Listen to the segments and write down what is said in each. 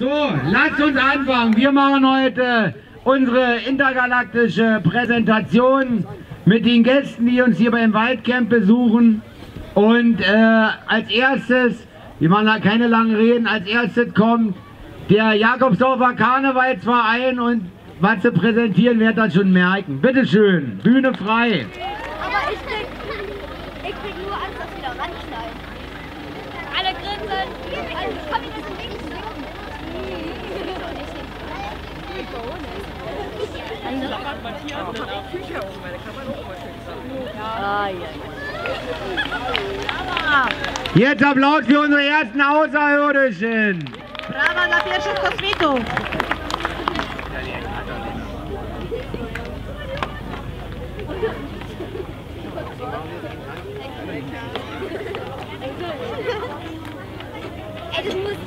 So, lasst uns anfangen. Wir machen heute unsere intergalaktische Präsentation mit den Gästen, die uns hier beim Waldcamp besuchen. Und als erstes, wir machen da keine langen Reden, als erstes kommt der Jakobsdorfer Karnevalsverein und was sie präsentieren, werdet ihr schon merken. Bitte schön, Bühne frei. Aber ich krieg nur Angst, dass wir da ranschneiden. Alle grinsen. Also, ich kann mich nicht links Jetzt Applaus für unsere ersten Außerirdischen. Brawa dla pierwszych kosmitów. Ey, das muss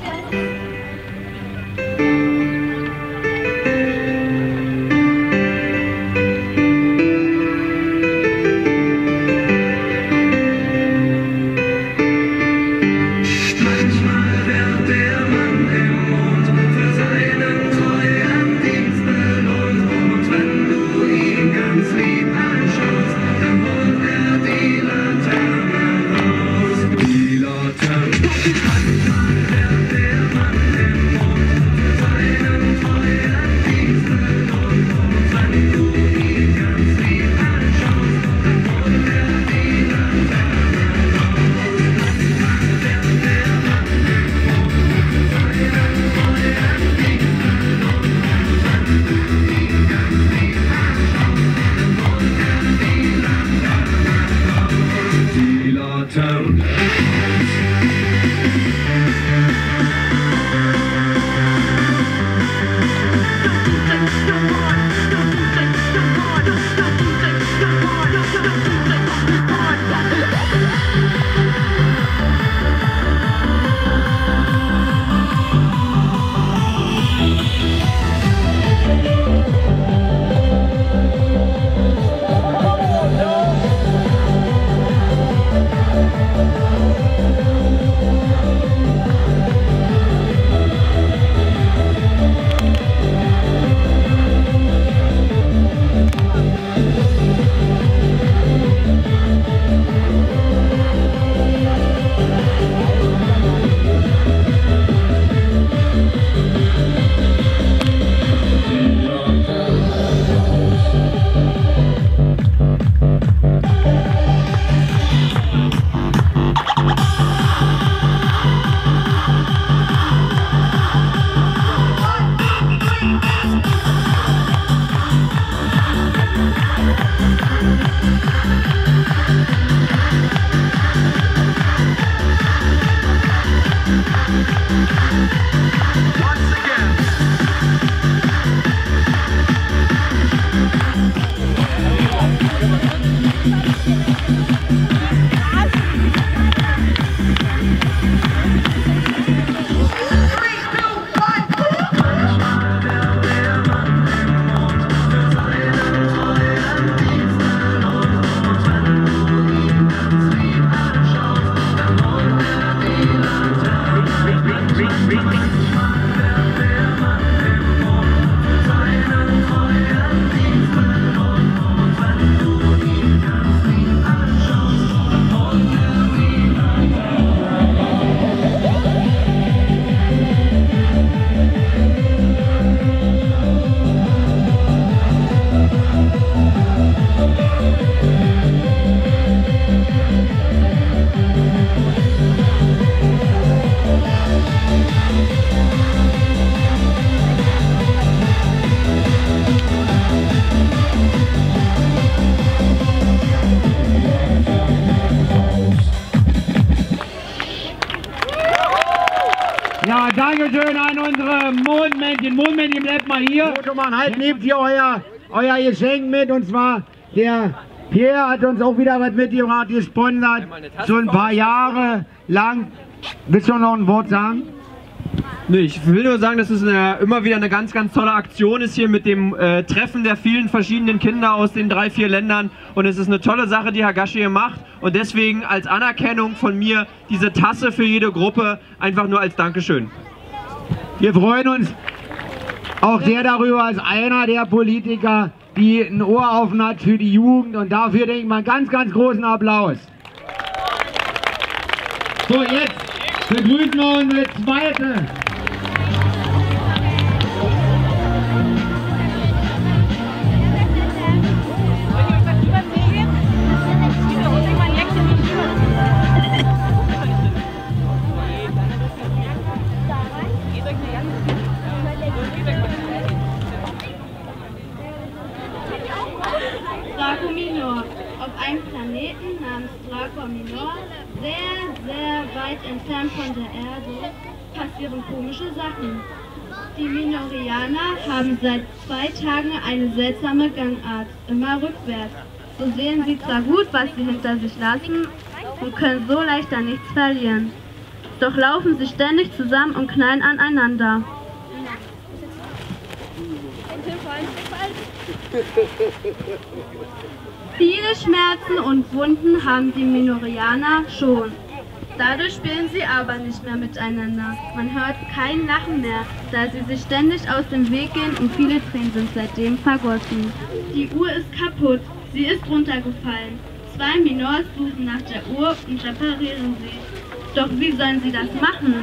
Ja, danke schön an unsere Mondmännchen. Mondmännchen, bleibt mal hier. Fotomann, halt, nehmt hier euer Geschenk mit. Und zwar der Pierre hat uns auch wieder was mitgebracht, gesponsert. Schon ein paar Jahre lang. Willst du noch ein Wort sagen? Nee, ich will nur sagen, dass es immer wieder eine ganz, ganz tolle Aktion ist hier mit dem Treffen der vielen verschiedenen Kinder aus den 3, 4 Ländern. Und es ist eine tolle Sache, die Hagashi hier macht. Und deswegen als Anerkennung von mir diese Tasse für jede Gruppe, einfach nur als Dankeschön. Wir freuen uns auch sehr darüber, als einer der Politiker, die ein Ohr offen hat für die Jugend, und dafür denke ich mal ganz, ganz großen Applaus. So, jetzt begrüßen wir unsere zweite. Draco Minor. Auf einem Planeten namens Draco Minor, sehr weit entfernt von der Erde, passieren komische Sachen. Die Minorianer haben seit 2 Tagen eine seltsame Gangart, immer rückwärts. So sehen sie zwar gut, was sie hinter sich lassen, und können so leichter nichts verlieren. Doch laufen sie ständig zusammen und knallen aneinander. Viele Schmerzen und Wunden haben die Minorianer schon. Dadurch spielen sie aber nicht mehr miteinander. Man hört kein Lachen mehr, da sie sich ständig aus dem Weg gehen, und viele Tränen sind seitdem vergossen. Die Uhr ist kaputt, sie ist runtergefallen. 2 Minors suchen nach der Uhr und reparieren sie. Doch wie sollen sie das machen?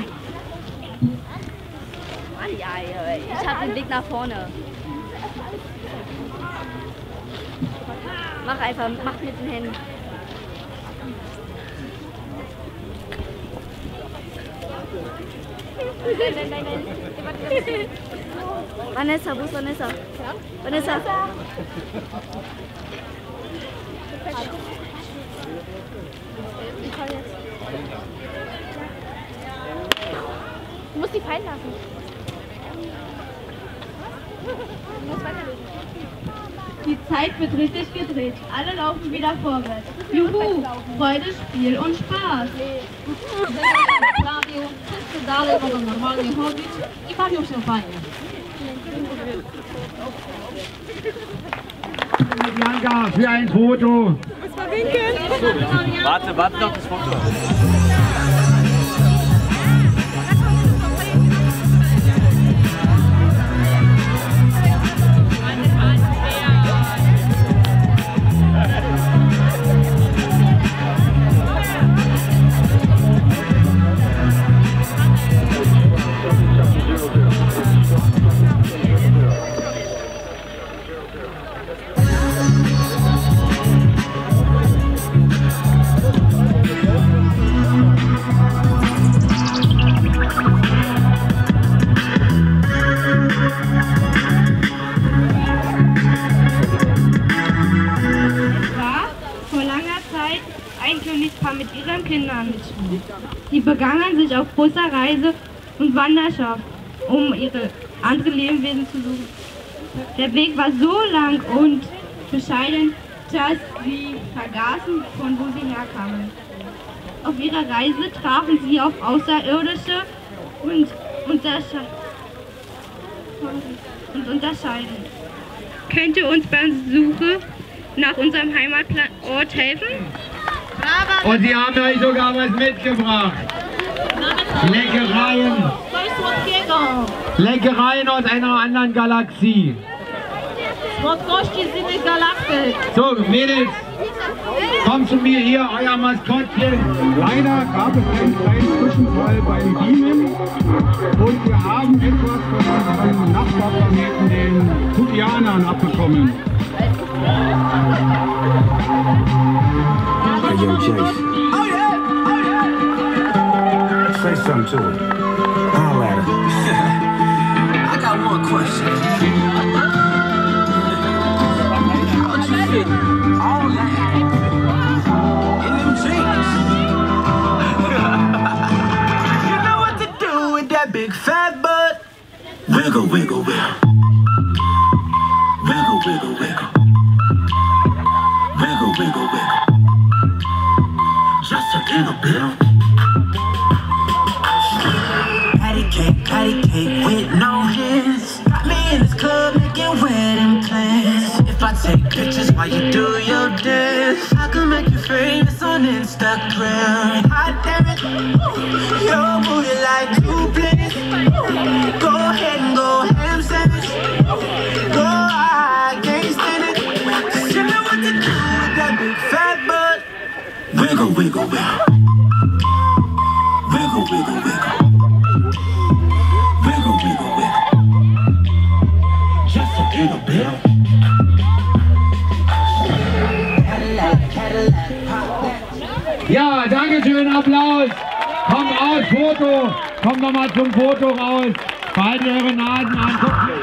Ich habe den Weg nach vorne. Mach einfach, mach mit den Händen. Nein. Vanessa, wo ist Vanessa? Vanessa. Du musst die fallen lassen. Du musst weiterlesen. Die Zeit wird richtig gedreht. Alle laufen wieder vorwärts. Juhu! Freude, Spiel und Spaß. dalej mogą normalnie chodzić i bawią się fajnie. Blanca, für ein Foto. Warte noch das Foto. Mit ihren Kindern. Sie begannen sich auf großer Reise und Wanderschaft, um ihre andere Lebewesen zu suchen. Der Weg war so lang und bescheiden, dass sie vergaßen, von wo sie herkamen. Auf ihrer Reise trafen sie auf Außerirdische und unterscheiden. Könnt ihr uns beim Suche nach unserem Heimatort helfen? Und sie haben euch sogar was mitgebracht. Leckereien. Leckereien aus einer anderen Galaxie. So, Mädels, kommt zu mir hier, euer Maskottchen. Leider gab es einen kleinen Zwischenfall beim Beamen und wir haben etwas von unserem Nachbarplaneten, den Tukianern, abbekommen. Hey, yo, Jace. Oh, yeah! Say something to her. Holla at her. I got one question. What you fit all that in them jeans? You know what to do with that big fat butt. Wiggle, wiggle, wiggle. Wiggle, wiggle, wiggle. Wiggle, wiggle, wiggle. Just a little bit. Patty cake with no hands. Got me in this club making wedding plans. If I take pictures while you do your dance, I can make you famous on Instagram. Hot damn it, your booty like two planes. Go wiggle, wiggle. Wiggle, wiggle, wiggle. Wiggle, wiggle, wiggle. Just a little bit. Ja, danke schön, Applaus. Kommt raus, Foto. Kommt doch mal zum Foto raus. Behaltet eure Nasen an.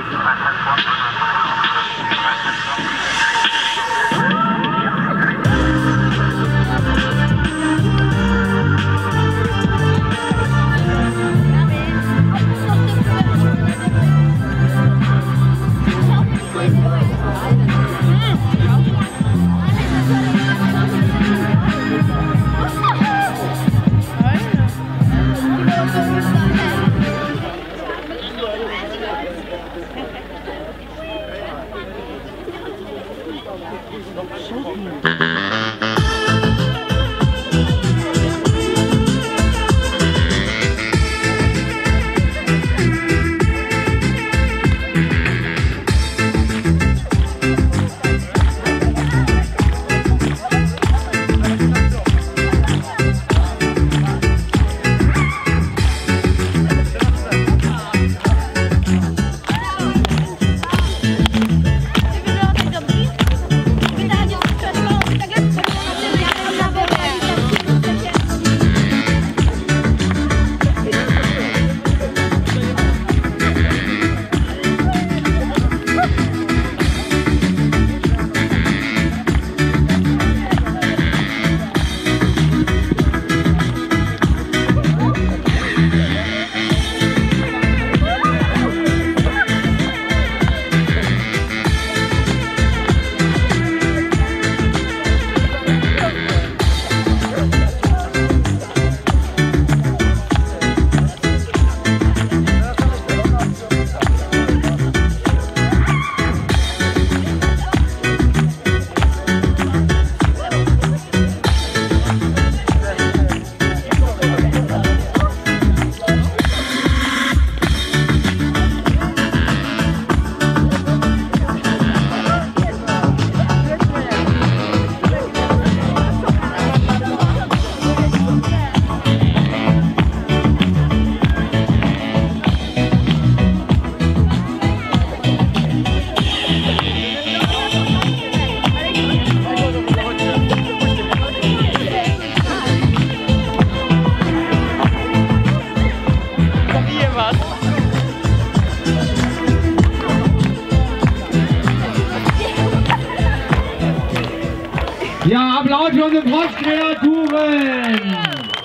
Ja, Applaus für unsere Froschkreaturen!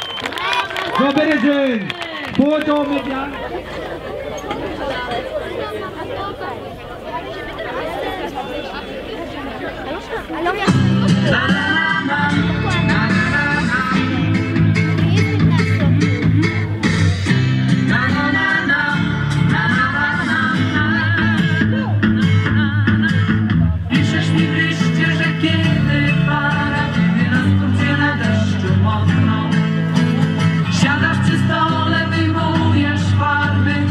So, bitteschön. Foto mit Jan. Siadasz przy stole, wyjmujesz farby.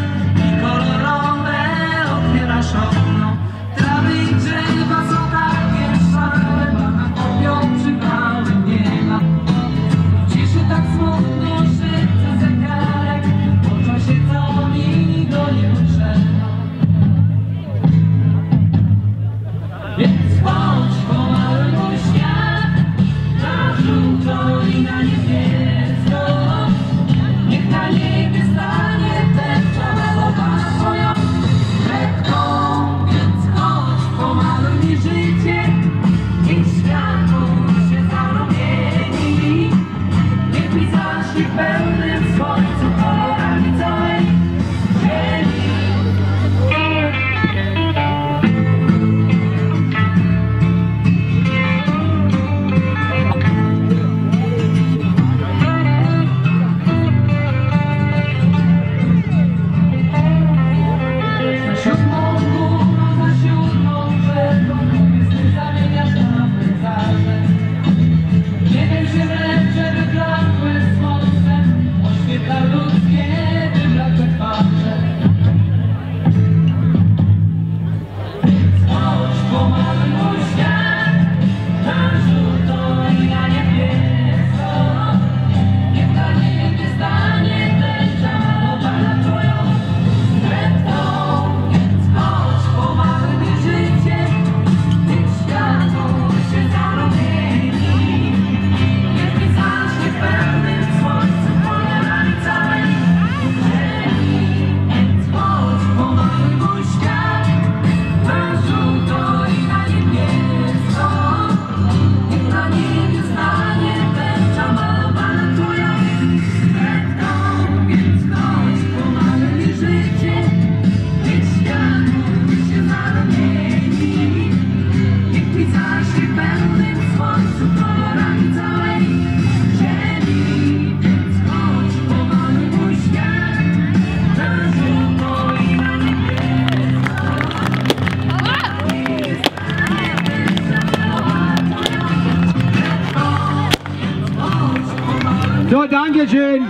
Dankeschön.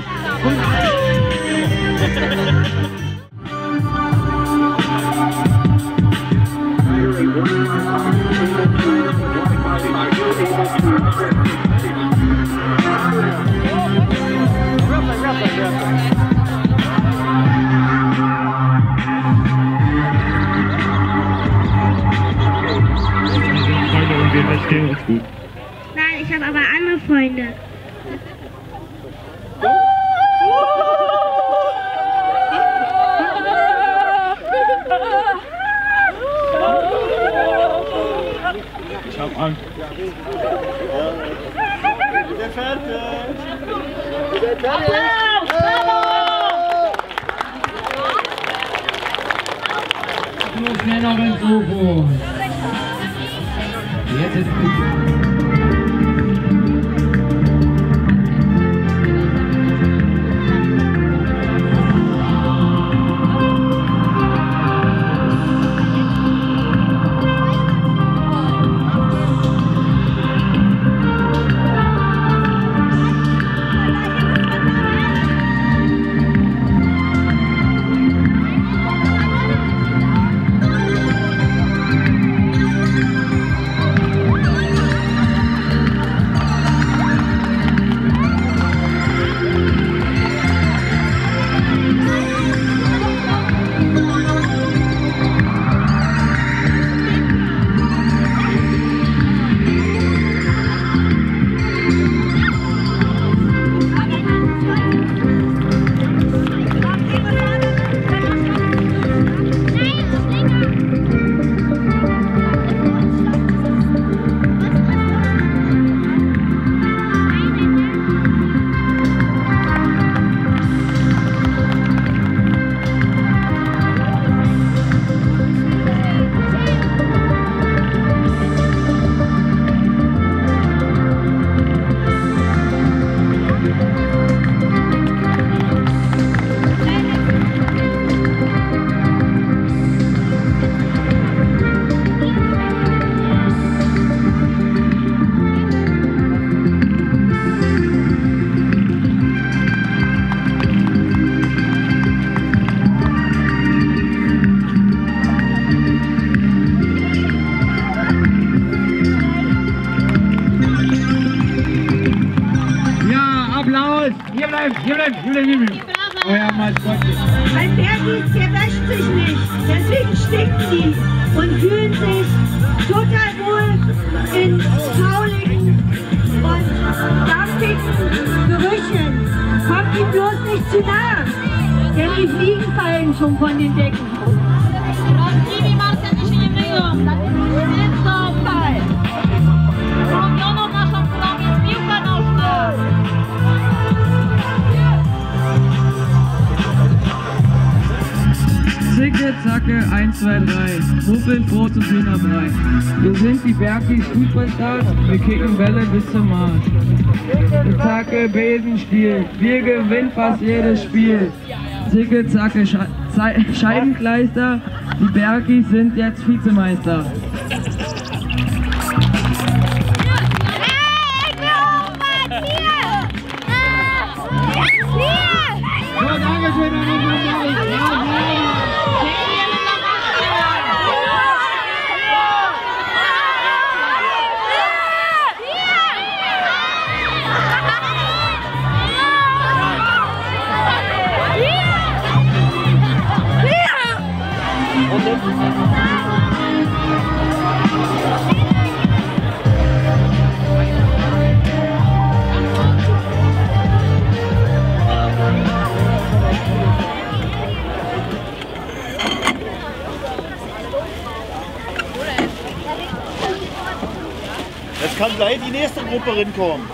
Nein, ich habe aber andere Freunde. Ich hab Angst. Wir sind fertig. Nur schnell noch ins UFO. Jetzt ist Hier bleiben. Euer Maskottchen. Weil Bergis, der wäscht sich nicht, deswegen stinkt sie und fühlen sich total wohl in fauligen und dampfigen Gerüchen. Kommt ihm bloß nicht zu nah, denn die Fliegen fallen schon von den Decken. Zicke, Zacke, 1, 2, 3. Ruppeln, froh zum Hühnerbrei. Wir sind die Bergis Fußballstars, wir kicken Bälle bis zum Marsch. Zacke, Besenstiel, wir gewinnen fast jedes Spiel. Zicke, Zacke, Scheibenkleister, die Bergis sind jetzt Vizemeister. Jetzt kann gleich die nächste Gruppe rinkommen.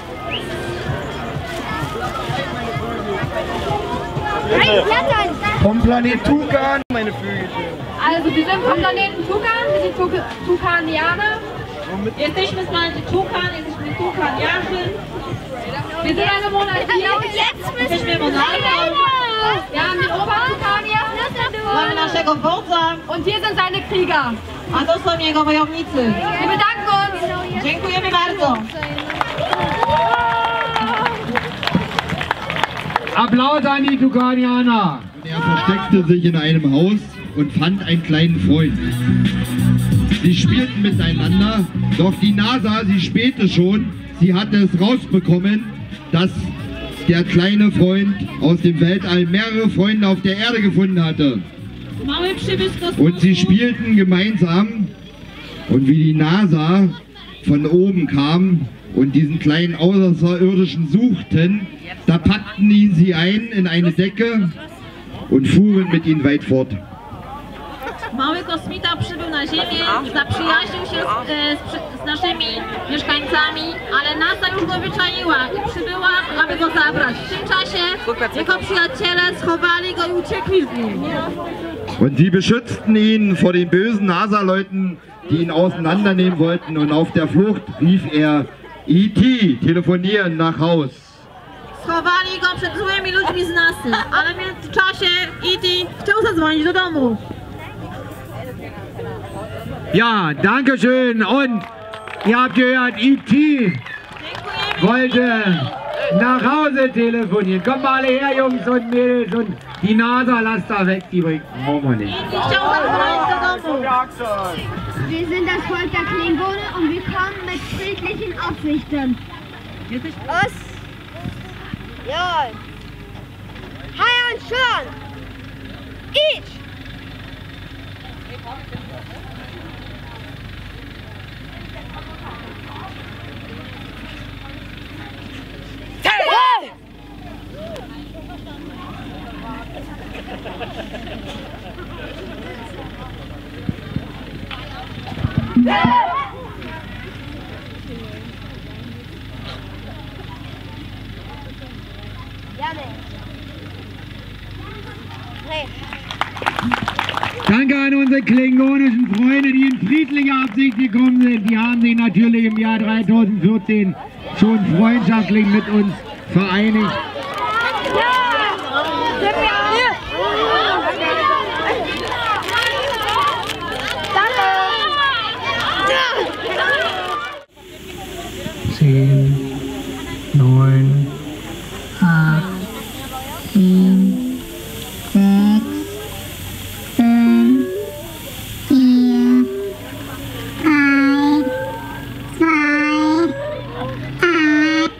Vom Planet Tukan, meine Vögel. Also wir sind vom Planeten Tukan, wir sind Tukanianer. Jesteśmy z planety Tukan, jesteśmy Tukaniarzy. Wir sind eine Monarchie. Jesteśmy Monarchen. Wir haben den Obertukanier. Mamy naszego wodza. Und hier sind seine Krieger. A to są jego wojownicy. Wir bedanken uns. Dziękujemy bardzo. Applaus an die Tukanianer. Er versteckte sich in einem Haus und fand einen kleinen Freund. Sie spielten miteinander, doch die NASA, sie spähte schon, sie hatte es rausbekommen, dass der kleine Freund aus dem Weltall mehrere Freunde auf der Erde gefunden hatte. Und sie spielten gemeinsam, und wie die NASA von oben kam und diesen kleinen Außerirdischen suchten, da packten ihn sie ein in eine Decke und fuhren mit ihnen weit fort. Mały kosmita przybył na Ziemię, zaprzyjaźnił się z naszymi mieszkańcami, ale NASA już go wyczaiła i przybyła, aby go zabrać. W tym czasie jego przyjaciele schowali go i uciekli z nim. Und sie beschützten ihn vor den bösen NASA-Leuten, die ihn auseinandernehmen wollten, und auf der Flucht rief er E.T. telefonieren nach Haus. Schowali go przed złymi ludźmi z NASA, ale w międzyczasie E.T. chciał zadzwonić do domu. Ja, danke schön. Und ihr habt gehört, E.T. wollte nach Hause telefonieren. Kommt mal alle her, Jungs und Mädels, und die NASA lasst da weg, die bringt wir nicht. Wir sind das Volk der Klingone und wir kommen mit friedlichen Absichten. Was? Ja. Hi und schon. Ich. Danke an unsere klingonischen Freunde, die in friedlicher Absicht gekommen sind. Die haben sich natürlich im Jahr 2014 schon freundschaftlich mit uns vereinigt. Zehn, 9, 8, 7, 6, 5, 4, 3, 2, 1.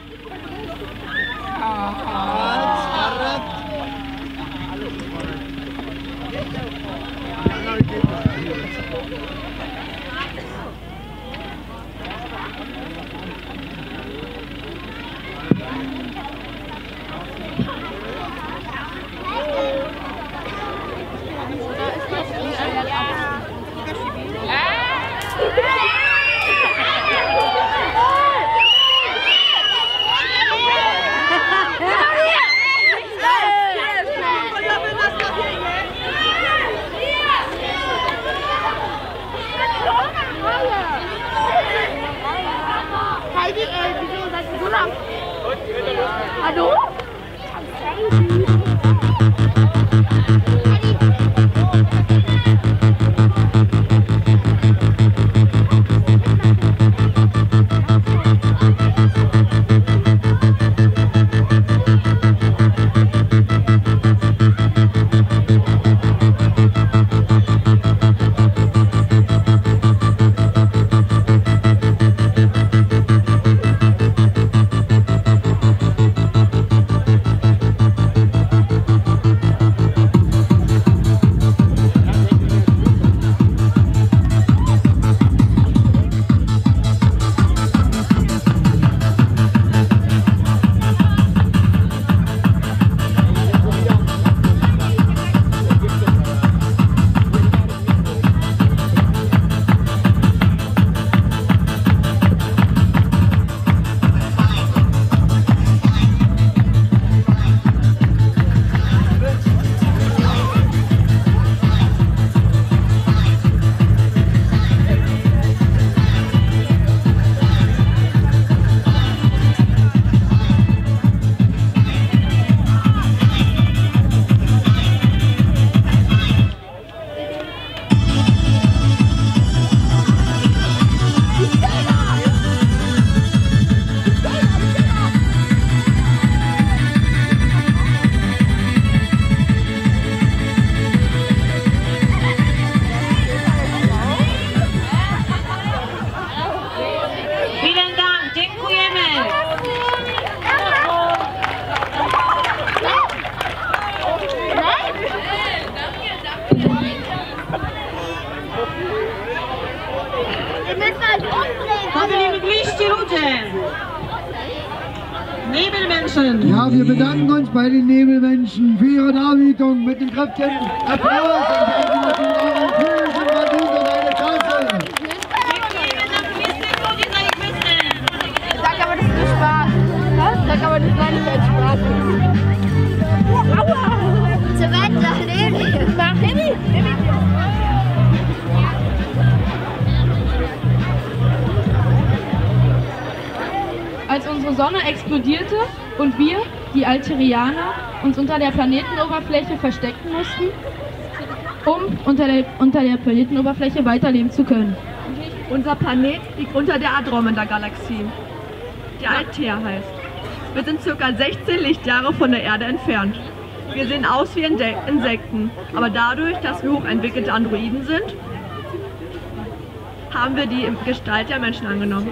Dankeschön. Ja, wir bedanken uns bei den Nebelmenschen für ihre Darbietung mit dem kräftigen Applaus und danken natürlich auch an Tschüss und Martin und eine Klasse. Sag aber, das ist nur Spaß. Was? Sag aber, das war nicht als Spaß. Aua! Zur Welt, nach Leben. Mach Himmel. Als unsere Sonne explodierte und wir, die Alterianer, uns unter der Planetenoberfläche verstecken mussten, um unter der Planetenoberfläche weiterleben zu können. Unser Planet liegt unter der Andromeda-Galaxie, die Altair heißt. Wir sind ca. 16 Lichtjahre von der Erde entfernt. Wir sehen aus wie Insekten, aber dadurch, dass wir hochentwickelte Androiden sind, haben wir die Gestalt der Menschen angenommen.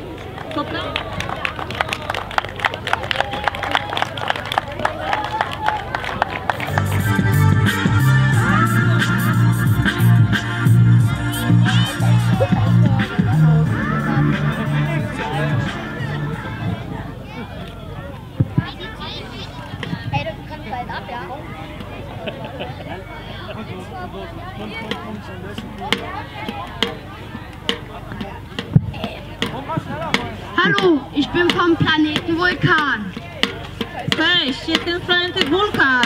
Hallo, ich bin vom Planeten Vulkan. Cześć, jestem z planety Vulkan.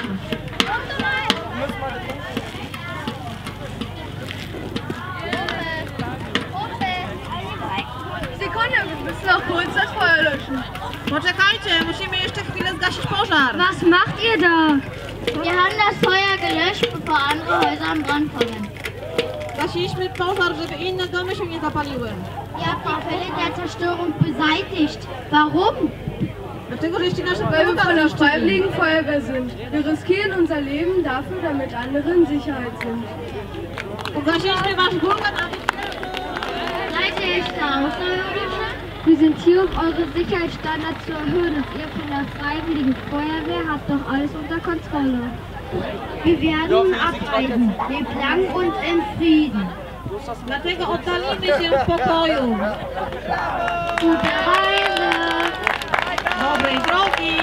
Sekunde, wir müssen noch kurz das Feuer löschen. Poczekajcie, musimy jeszcze chwilę zgasić pożar. Was macht ihr da? Wir haben das Feuer gelöscht, bevor andere Häuser am Brand kommen. Gasiliśmy pożar, żeby inne domy się nie zapaliły. Ihr habt die Quelle der Zerstörung beseitigt. Warum? Dlatego, że jeśli nasze Weil wir von der Freiwilligen Feuerwehr sind. Wir riskieren unser Leben dafür, damit andere in Sicherheit sind. Ugasiliśmy wasz Vulkan, Seid ihr echte Außerirdische? Wir sind hier, um eure Sicherheitsstandards zu erhöhen und ihr von der Freiwilligen Feuerwehr habt doch alles unter Kontrolle. Wir werden nun abreisen. Lebt lang und in Frieden. Dlatego oddalimy się w pokoju. Gute Reise! Dobrej drogi!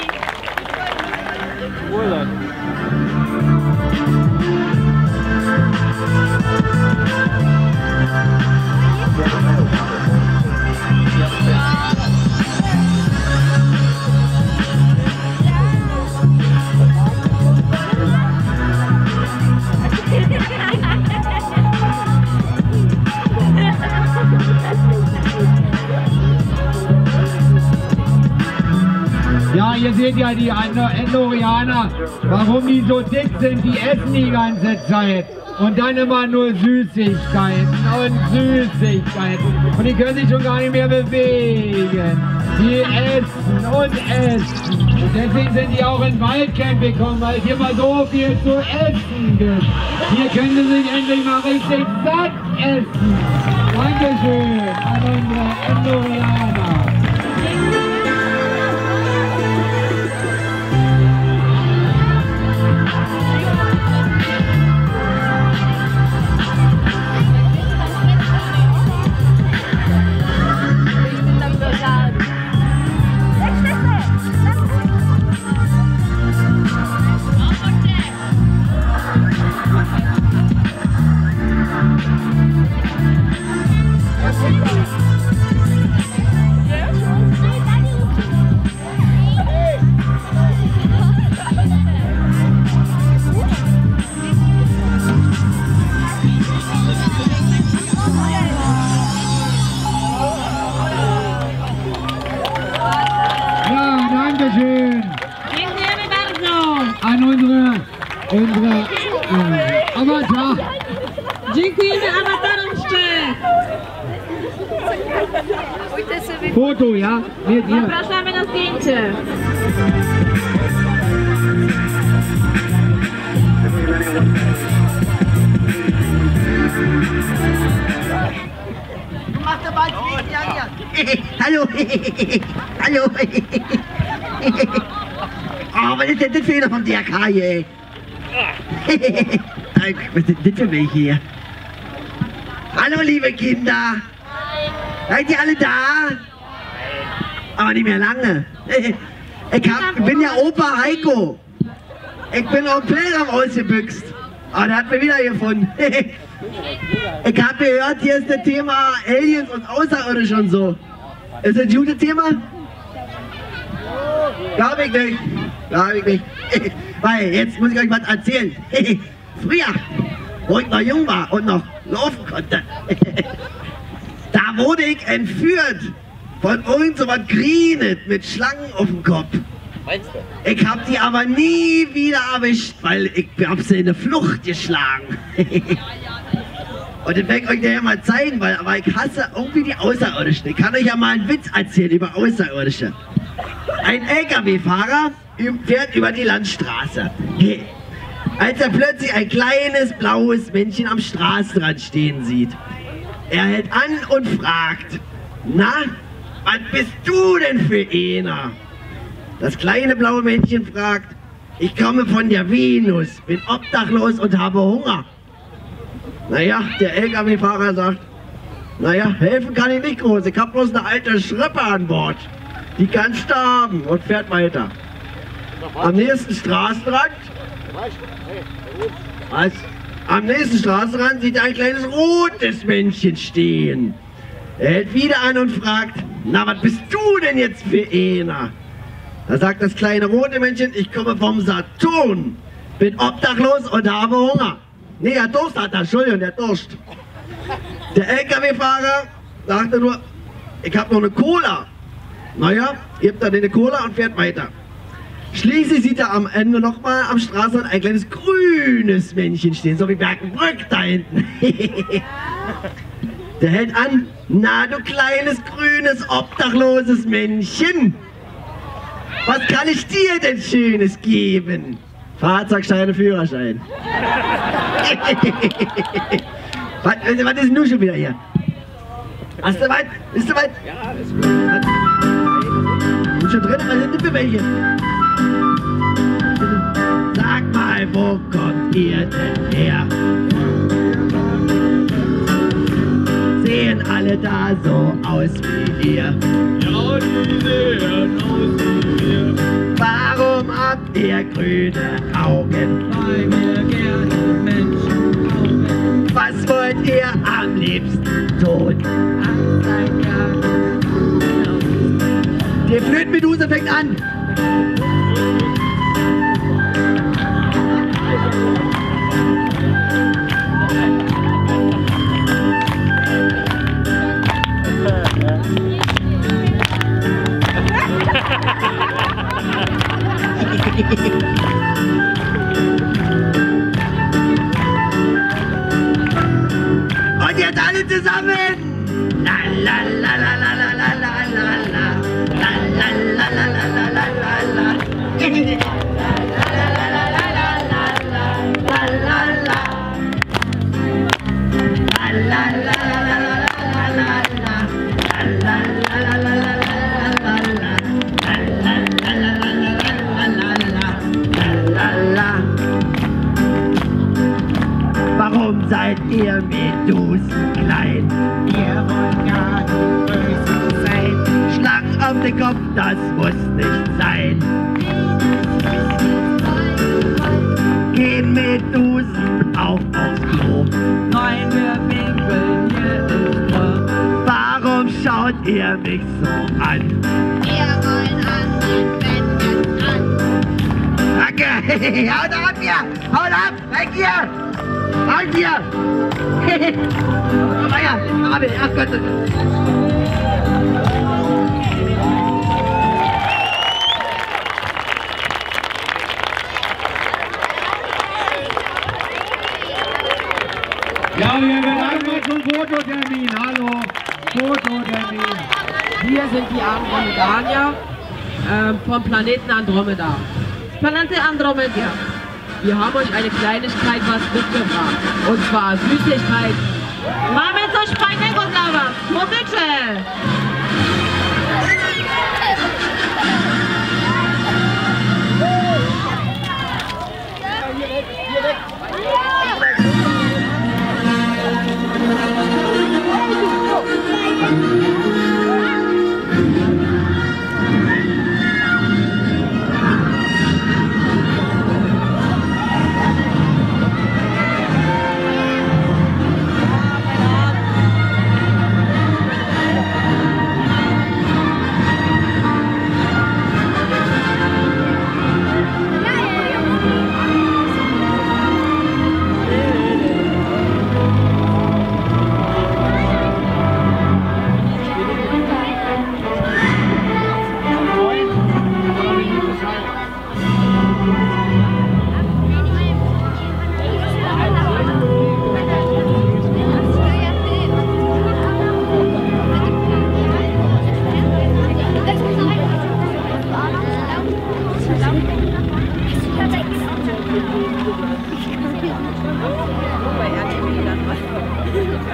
Ja, ihr seht ja die Andorianer, warum die so dick sind, die essen die ganze Zeit. Und dann immer nur Süßigkeiten und Süßigkeiten. Und die können sich schon gar nicht mehr bewegen. Die essen und essen. Und deswegen sind die auch in Waldcamp gekommen, weil es hier mal so viel zu essen gibt. Hier können sie sich endlich mal richtig satt essen. Dankeschön an unsere Andorianer. An unsere Avatar. Dziękujemy awatarom Czech. Foto, ja? Zapraszamy na zdjęcie. Hallo. Hallo. Oh, was ist denn das Fehler von der Kaje? Was ist das für mich hier? Hallo, liebe Kinder. Seid ihr alle da? Aber nicht mehr lange. Ich bin ja Opa Heiko. Ich bin auf dem Playground ausgebüxt. Aber der hat mir wieder gefunden. Ich habe gehört, hier ist das Thema Aliens und Außerirdische und so. Ist das ein gutes Thema? Glaub ich nicht. Glaub ich nicht. Weil, jetzt muss ich euch was erzählen. Früher, wo ich noch jung war und noch laufen konnte, da wurde ich entführt von irgend so was Grünes mit Schlangen auf dem Kopf. Ich hab die aber nie wieder erwischt, weil ich hab sie in der Flucht geschlagen. Und das werde ich euch nachher mal zeigen, aber ich hasse irgendwie die Außerirdischen. Ich kann euch ja mal einen Witz erzählen über Außerirdische. Ein LKW-Fahrer fährt über die Landstraße. Als er plötzlich ein kleines blaues Männchen am Straßenrand stehen sieht. Er hält an und fragt, na, was bist du denn für einer? Das kleine blaue Männchen fragt, ich komme von der Venus, bin obdachlos und habe Hunger. Naja, der LKW-Fahrer sagt, naja, helfen kann ich nicht groß, ich habe bloß eine alte Schrippe an Bord. Die kannst du haben und fährt weiter. Am nächsten Straßenrand, sieht er ein kleines rotes Männchen stehen. Er hält wieder an und fragt, na, was bist du denn jetzt für einer? Da sagt das kleine rote Männchen, ich komme vom Saturn, bin obdachlos und habe Hunger. Nee, er Durst hat, Entschuldigung, der Durst. Der LKW-Fahrer sagte nur, ich habe noch eine Cola. Naja, gibt dann eine Cola und fährt weiter. Schließlich sieht er am Ende nochmal am Straßenrand ein kleines grünes Männchen stehen, so wie Bergenbrück da hinten. Der hält an, na du kleines grünes obdachloses Männchen. Was kann ich dir denn Schönes geben? Fahrzeugscheine, Führerschein. Was ist denn nun schon wieder hier? Hast du weit? Bist du weit? Ja, alles gut. Sind schon drin? Was sind denn für welche? Sag mal, wo kommt ihr denn her? Sehen alle da so aus wie ihr? Ja, die sehen aus wie wir. Warum habt ihr grüne Augen? Weil wir gerne Menschenaugen. Was wollt ihr am liebsten tun? Die Flötenmeduse fängt an. Und jetzt alle zusammen! La la la la la la la la la la la la la la la la la Warum seid ihr Medusen klein? Wir wollen gar nicht böse sein. Schlangen auf den Kopf, das muss nicht sein. Gehen Medusen auch aufs Klo? Nein, wir winkeln hier im Tor. Warum schaut ihr mich so an? Wir wollen an den Betten an. Danke, haut ab hier! Haut ab! Weg hier! Halt hier! Komm her! Ach Gott! Ja, wir werden einmal zum Fototermin. Hallo, Fototermin. Wir sind die Andromedanier vom Planeten Andromeda. Planete Andromeda. Wir haben euch eine Kleinigkeit was mitgebracht. Und zwar Süßigkeit. Mamy coś fajnego dla was. Słodycze.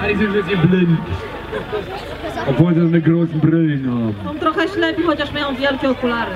die sind ein bisschen blind. Obwohl sie so eine großen Brillen haben. Są trochę ślepi, chociaż mają wielkie okulary.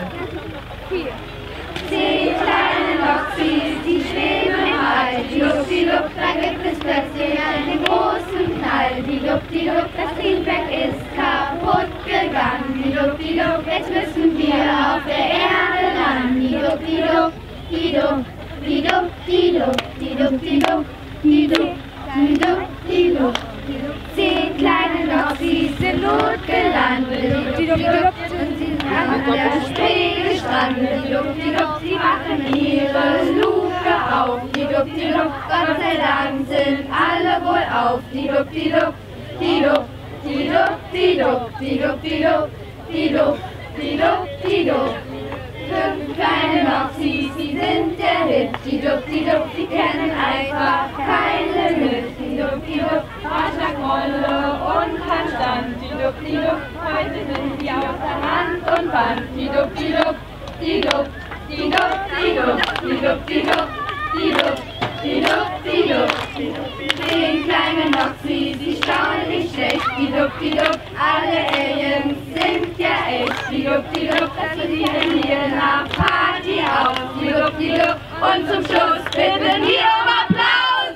10 kleine Loxis, die schweben im All. Die Lupdilup, da gibt es plötzlich einen großen Knall. Die Lupdilup, das Triebwerk ist kaputt gegangen. Die Lupdilup, jetzt müssen wir auf der Erde landen. Die Lupdilup, die Lup, die Lup, die Lup, die Lup, die Lup, die Lup, die Lup, die Lup. 10 kleine Loxis sind notgelandet. Die Lup, und sie sind an der Spree gestrandet. Die Lup, sie machen ihre Luke auf. Die Lup, Gott sei Dank sind alle wohl auf. Die Lup, die Lup, die Lup, die Lup, die Lup, die Lup, die Lup, die Lup, die Lup, die Lup. 5 kleine Loxis, die sind der Hit. Die Lup, die kennen einfach kein Limit. Die Lup, Wasserkolle und Verstand. Die Lup, heute sind sie außer Rand und Band. Die Lup, die Lup, die Lup, die Lup, die Lup, die Lup, die Lup, die Lup, die Lup, die Lup. 10 kleine Loxis, die staunen nicht schlecht. Die Lup, alle Aliens sind ja echt. Die Lup, das wird hier nach Party auf. Die Lup, und zum Schluss bitten wir um Applaus.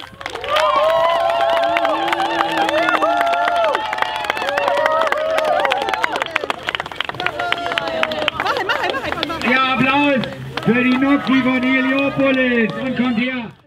Ja, Applaus für die Noxi von Heliopolis und kommt her.